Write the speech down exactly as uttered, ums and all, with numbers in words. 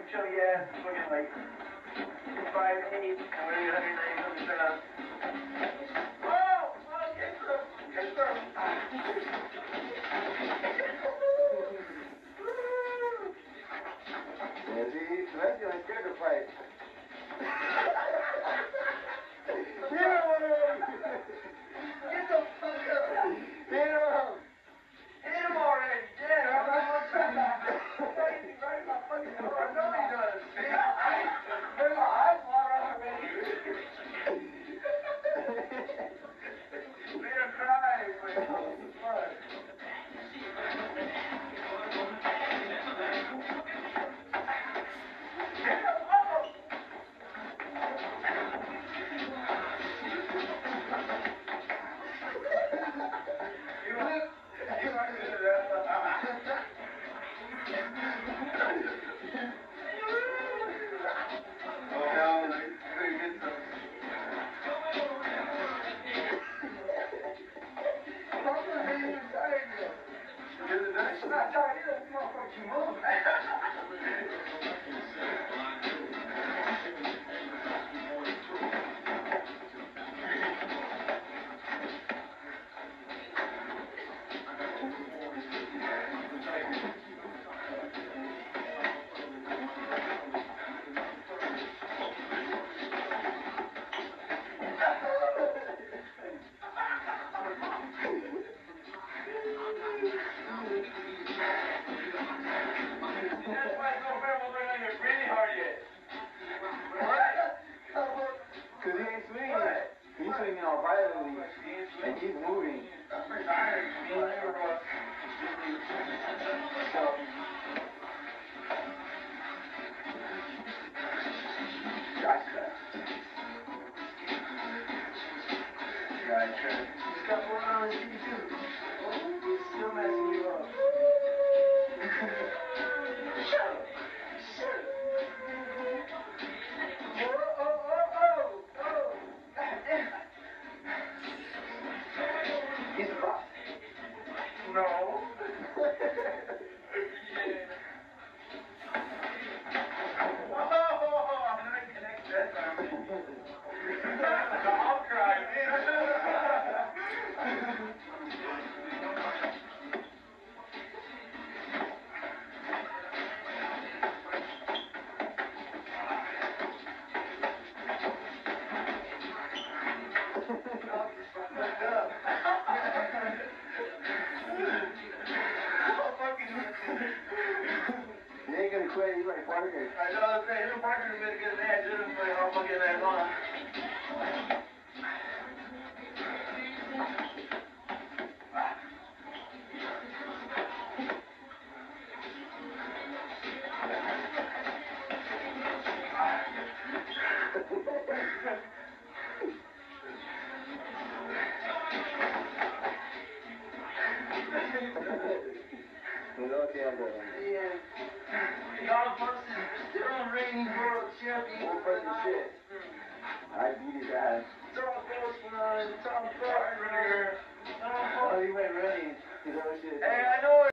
show you ass looking like five eight, and we're one hundred ninety pounds. Whoa! Whoa! Get through! Get through! Yeah, see, Asencio ain't scared to fight. Hit him! Get the fuck up! Hit him! Hit him already! Yeah, I'm not trying to right in my fucking door. I know he does. There's my eyes water already. Made him cry. What? Because he ain't swinging. He's swinging all violently. And he's moving. Gotcha. Gotcha. He's got one on his feet too. Oh, he's still messing you up. Shut up. Shut up. Oh, oh, oh, oh, oh. He's a boss. No. Oh, I'm gonna connect that. I'll cry, man. He ain't gonna quit, he's like Parker. I know, it's him and Parker have been a good match. They're just playing all fucking night long. Yeah. Y'all versus still reigning world champion. One person shit. I beat his ass. Tom Postman, Tom Parker. Oh, he went running. His own shit. Hey, I know it.